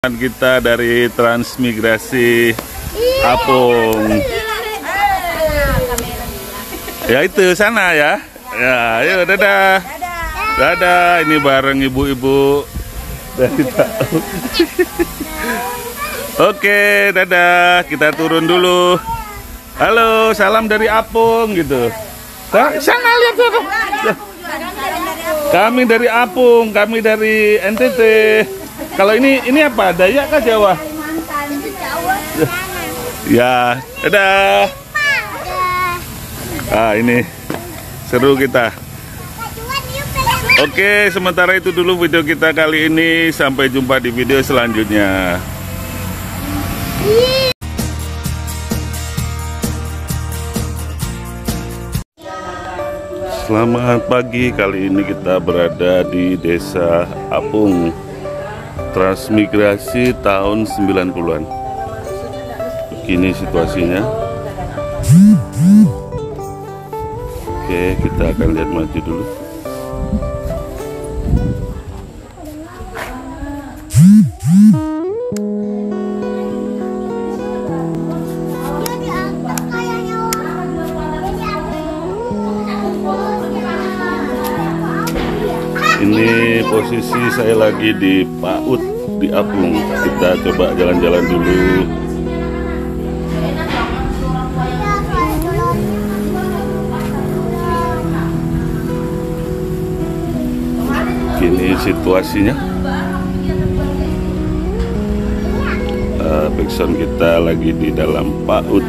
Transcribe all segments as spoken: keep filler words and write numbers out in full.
Kita dari Transmigrasi Apung. Ya itu sana ya. Ya, ayo dadah. Dadah, ini bareng ibu-ibu dari tahu. Oke, dadah. Kita turun dulu. Halo, salam dari Apung gitu. Sana lihat tuh. Kami dari Apung, kami dari N T T. Kalau ini ini apa? Dayak kah Jawa? Ya, dadah. Ah, ini seru kita. Oke, sementara itu dulu video kita kali ini. Sampai jumpa di video selanjutnya. Selamat pagi, kali ini kita berada di Desa Apung, Transmigrasi tahun sembilan puluhan. Begini situasinya. Oke, kita akan lihat maju dulu. Ini posisi saya lagi di PAUD di Apung. Kita coba jalan-jalan dulu. Ini situasinya. Uh, backsound kita lagi di dalam PAUD.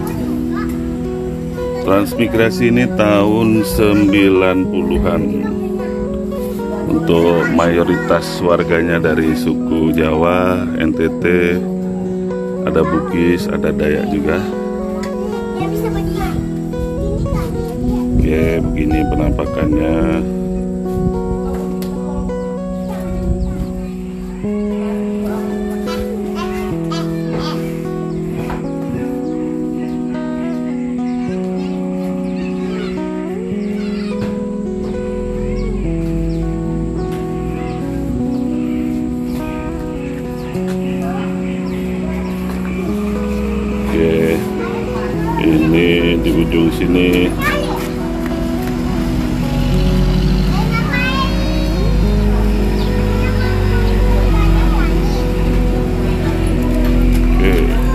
Transmigrasi ini tahun sembilan puluhan. Untuk mayoritas warganya dari suku Jawa, N T T, ada Bugis, ada Dayak juga. Oke, begini penampakannya. Ini di ujung sini. Oke.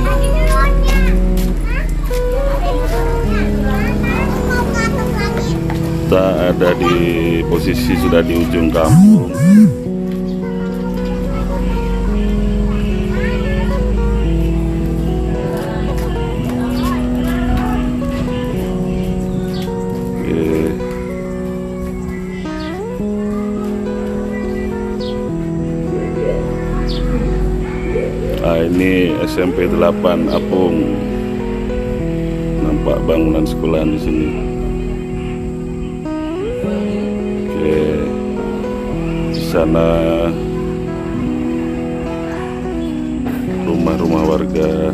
Kita ada di posisi sudah di ujung kampung. Nah, ini S M P delapan Apung. Nampak bangunan sekolah di sini. Oke. Di sana rumah-rumah warga.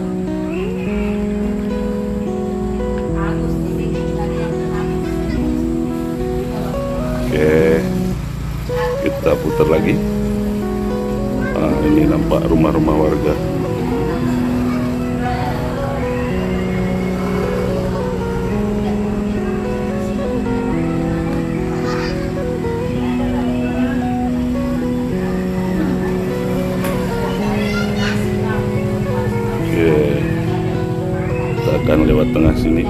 Oke. Kita putar lagi. Nah, ini nampak rumah-rumah warga. Oke, kita akan lewat tengah sini.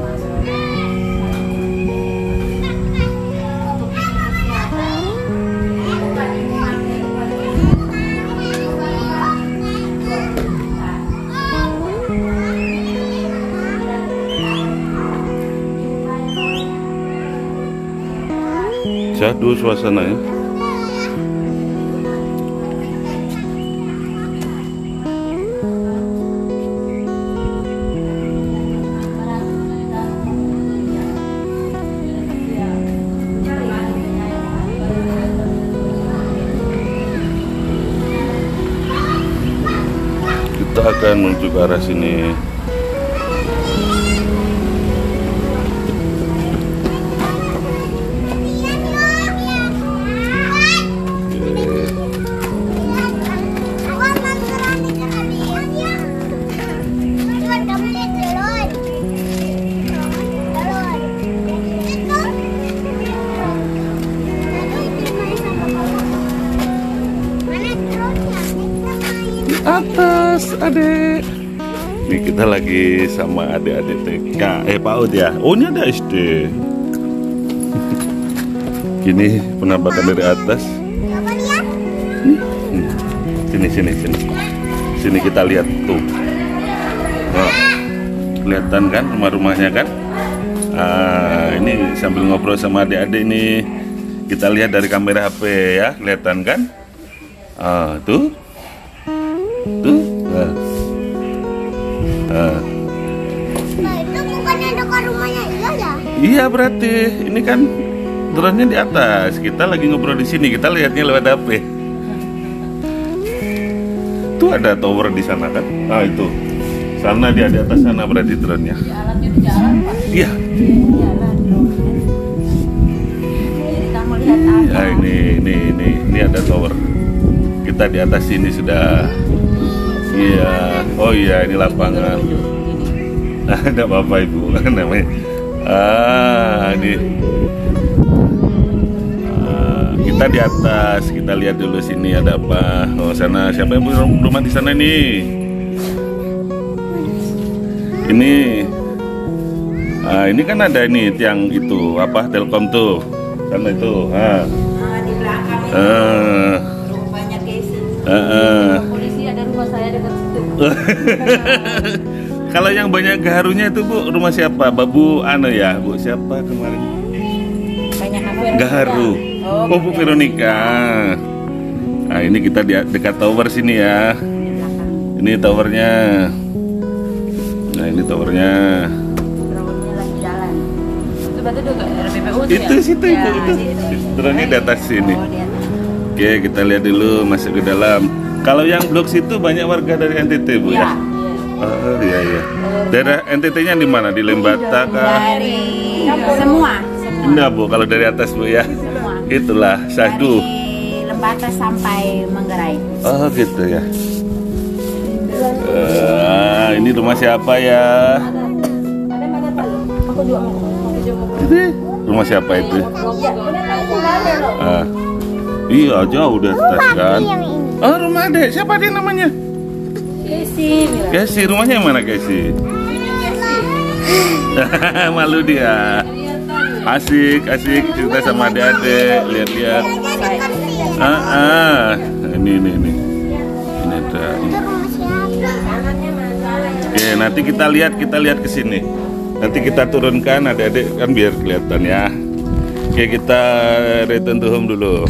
Syahdu suasana ya. Kita akan menuju ke arah sini. atas, adek. Ini kita lagi sama adik-adik T K, eh PAUD ya. Oh ini ada S D. Ini penampakan dari atas. Hmm. Sini, sini, sini. Sini kita lihat tuh. Oh, kelihatan kan rumah-rumahnya kan? Ah, ini sambil ngobrol sama adik-adik nih. Kita lihat dari kamera H P ya, kelihatan kan? Ah, tuh. Tuh. Ah. Ah. Nah, itu bukannya dekat rumahnya Iya ya? Iya berarti ini kan drone-nya di atas. Kita lagi ngobrol di sini. Kita lihatnya lewat H P. Tuh ada tower di sana kan? Ah itu. Sana dia di atas sana berarti drone-nya. Alatnya di jalan, Pak. Iya. Jalan drone-nya. Jadi kamu lihat apa? Ya ini ini ini ini ada tower. Kita di atas sini sudah. Iya. Oh iya ini lapangan. Ada apa-apa ibu namanya. Ah ini. Ah, kita di atas. Kita lihat dulu sini ada apa. Oh sana siapa yang punya rumah di sana nih? Ini. Ah ini kan ada ini tiang itu apa Telkom tuh. Sana itu. Ah. Nah, di belakang ini Ah. rumahnya Casey. Ah, ah. Polisi ada rumah saya dekat situ. Kalau yang banyak gaharunya itu Bu, rumah siapa? Babu Ano ya, Bu siapa kemarin? Banyak apa? Gaharu. Oh, Oh, Bu Veronica. Nah, ini kita di dekat tower sini ya. di belakang. Ini towernya. Nah, ini towernya. Drone-nya lagi jalan. Itu berarti udah ke R P P U tuh Itu ya? situ Ya, Ibu itu. situ. Drone-nya di atas sini. Oh, di atas. Oke, kita lihat dulu masuk ke dalam. Kalau yang blok situ banyak warga dari N T T, Bu ya? Iya, iya. Oh, iya iya. Daerah N T T-nya di mana? Di Lembata kah? Dari semua, semua. Enggak, Bu, kalau dari atas, Bu ya. Semua. Itulah Syahdu. Dari Lembata sampai Manggarai. Oh, gitu ya. Eh, ini rumah siapa ya? Ada mana tahu? Aku juga mau. Aku juga mau. Ini rumah siapa itu? Iya, udah langsung ada loh. Ah. Iya, jauh di atas kan. Yang ini. Oh, rumah Adek. Siapa dia namanya? Casey, Mila. Kesi, rumahnya yang mana Kesi? Malu dia. Asik, asik cerita sama adik-adik, lihat-lihat. Ah, ah. Ini, ini, ini. Ini ada. Ini. Oke, nanti kita lihat, kita lihat ke sini. Nanti kita turunkan adik-adik kan biar kelihatan ya. Oke, kita return to home dulu.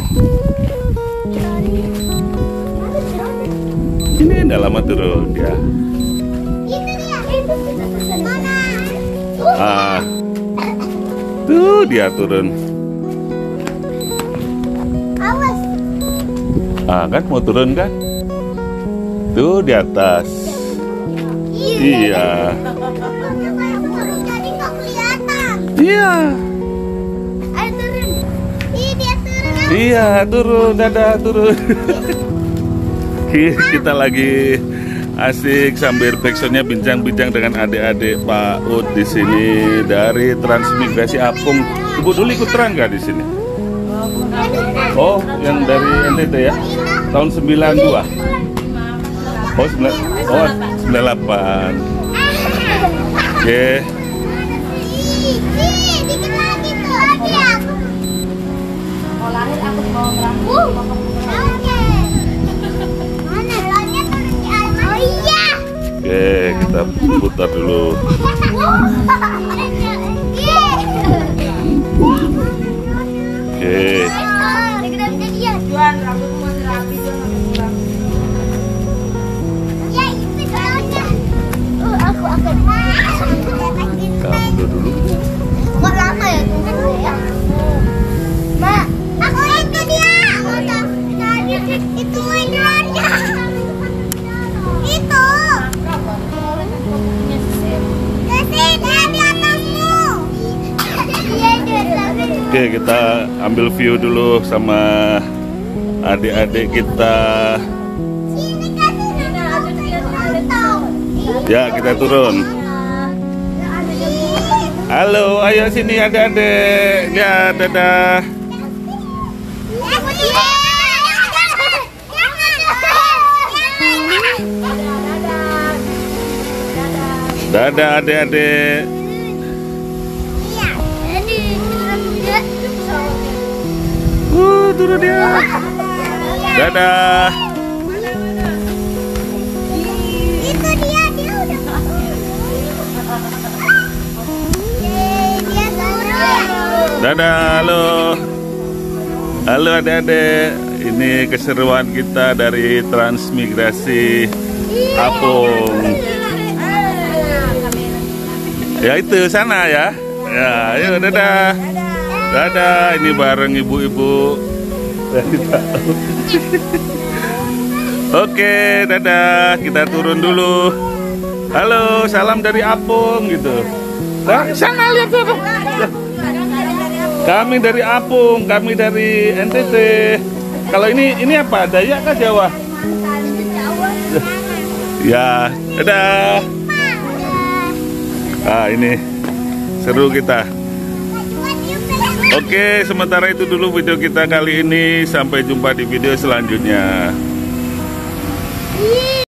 Ini udah lama turun ya. Itu dia, itu kita pesen mana? Ah, tuh dia turun. Awas. Ah, kan mau turun kan? Tuh di atas. Iya. Jadi nggak kelihatan. Iya. Ayo turun. Ih, dia turun. Iya, turun, dadah, turun. Kita lagi asik sambil backsoundnya bincang-bincang dengan adik-adik PAUD di sini dari Transmigrasi Apung. Ibu dulu ikut terang nggak di sini? Oh, yang dari N T T ya? Tahun sembilan dua. Oh, sembilan, oh, sembilan delapan. Oke. Ih, ih, dikit lagi tuh. Lagi ya. Mau lahir aku mau berangkat. Uh, oke. Mana? Rolnya turun di atas. Oh iya. Oke, kita putar dulu. Oke. Juan, rambutmu masih rapi, Juan, masih kurang. Ya itu rolnya. Uh, aku akan. Kamu dulu. Kok lama ya tunggu ya? Ma, aku itu dia. Tadi itu rolnya. Itu. Kasih dia di atasmu. Iya di atasmu. Oke, kita ambil view dulu sama adik-adik kita. Sini kasih dia. Ya, kita turun. Halo, ayo sini adik-adik. Ya, dadah. Jangan. Dadah adik-adik. Iya. Jadi turun dia. Uh, turun dia. Dadah. Itu dia, dia udah. Yeay, dia turun. Dadah, halo. Halo adik-adik. Ini keseruan kita dari Transmigrasi Apung. Ya itu sana ya. Ya, ayo dadah. Dadah, ini bareng ibu-ibu. Oke, dadah. Kita turun dulu. Halo, salam dari Apung gitu. Nah, sana lihat tuh. Kami dari Apung, kami dari N T T. Kalau ini ini apa? Dayak kah Jawa? Ya, dadah. Ah, ini seru kita. Oke, sementara itu dulu video kita kali ini. Sampai jumpa di video selanjutnya. Iya.